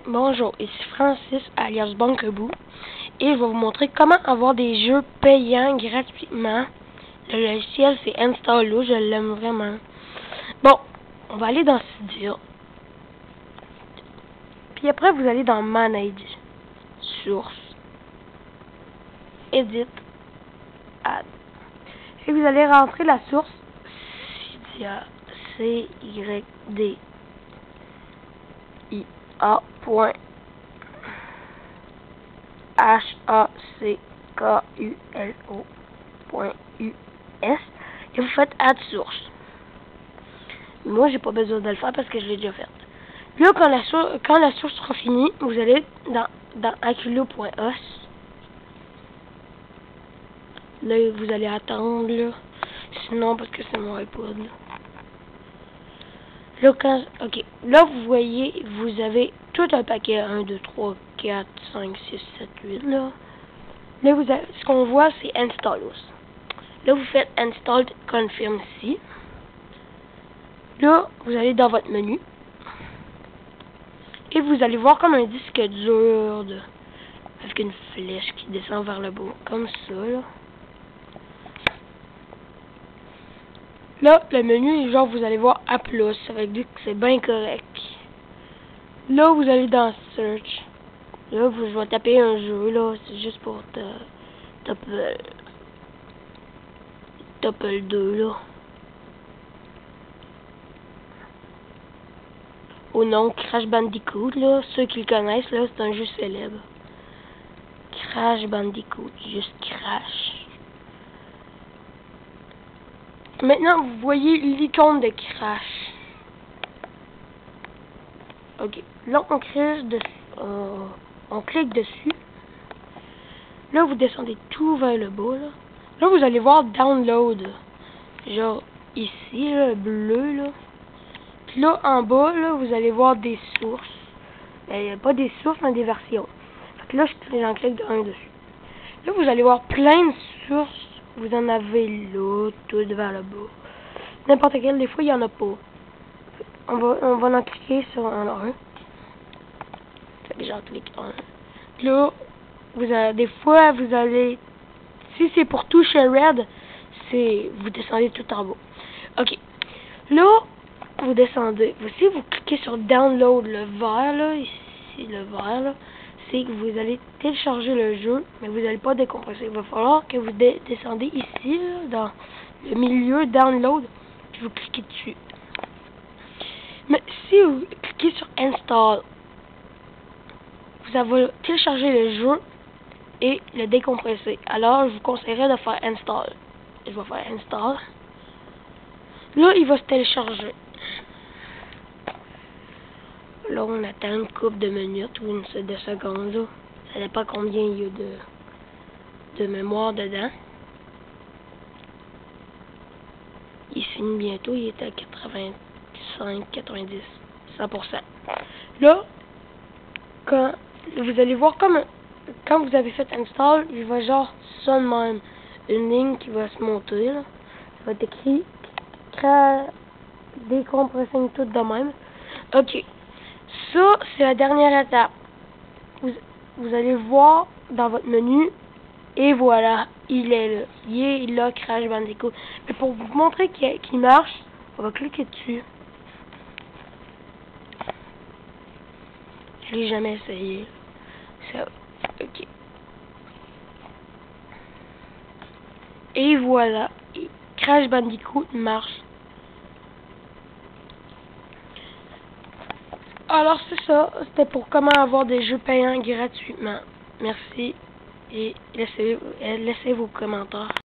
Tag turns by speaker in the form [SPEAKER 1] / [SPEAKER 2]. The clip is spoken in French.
[SPEAKER 1] Bonjour, ici Francis alias Bunkaboo et je vais vous montrer comment avoir des jeux payants gratuitement. Le logiciel c'est Installo, je l'aime vraiment. Bon, on va aller dans Cydia. Puis après vous allez dans Manage, Source, Edit, Add. Et vous allez rentrer la source Cydia, CYDIA.HACKULO.US et vous faites Add Source. Moi, j'ai pas besoin de le faire parce que je l'ai déjà fait. Là, quand la source sera finie, vous allez dans Akulo.os. Là, vous allez attendre, là. Sinon, parce que c'est mon iPod, là. Là, ok. Là, vous voyez, vous avez tout un paquet. 1, 2, 3, 4, 5, 6, 7, 8, là. Là, ce qu'on voit, c'est Installos. Là, vous faites Installed Confirm ici. Là, vous allez dans votre menu. Et vous allez voir comme un disque dur avec une flèche qui descend vers le bas. Comme ça, là. Là, le menu, genre, vous allez voir A+, ça veut dire que c'est bien correct. Là, vous allez dans Search. Là, je vais taper un jeu, là, c'est juste pour taper le 2, là. Au nom Crash Bandicoot, là, ceux qui le connaissent, là, c'est un jeu célèbre. Crash Bandicoot, juste Crash. Maintenant, vous voyez l'icône de Crash. Ok, là, on clique dessus. Là, vous descendez tout vers le bas, là. Là, vous allez voir Download. Genre, ici, là, bleu, là. Puis là, en bas, là, vous allez voir des sources. Pas des sources, mais des versions. Fait que là, j'en clique un dessus. Là, vous allez voir plein de sources. Vous en avez là, tout vers le bas. N'importe quelle, des fois, il n'y en a pas. On va en cliquer sur un. Fait que j'en clique un. Là, des fois, vous allez... Si c'est pour toucher red, vous descendez tout en bas. Ok. Là, vous descendez. Si vous cliquez sur Download, le vert, là, ici, le vert, là, c'est que vous allez télécharger le jeu, mais vous n'allez pas décompresser. Il va falloir que vous descendez ici, là, dans le milieu Download, puis vous cliquez dessus. Mais si vous cliquez sur Install, vous allez télécharger le jeu et le décompresser. Alors, je vous conseillerais de faire Install. Je vais faire Install. Là, il va se télécharger. Là, on attend une couple de minutes ou de secondes. Là. Ça dépend combien il y a de mémoire dedans. Il finit bientôt. Il est à 85, 90, 100%. Là, quand vous allez voir quand vous avez fait Install, il va genre ça de même. Une ligne qui va se monter. Là. Ça va être écrit décompressing tout de même. Ok. Ça, c'est la dernière étape. Vous allez voir dans votre menu, et voilà, il est là. Il est là, Crash Bandicoot. Mais pour vous montrer qu'il marche, on va cliquer dessus. Je l'ai jamais essayé. Ça, ok. Et voilà, Crash Bandicoot marche. Alors c'est ça, c'était pour comment avoir des jeux payants gratuitement. Merci et laissez vos commentaires.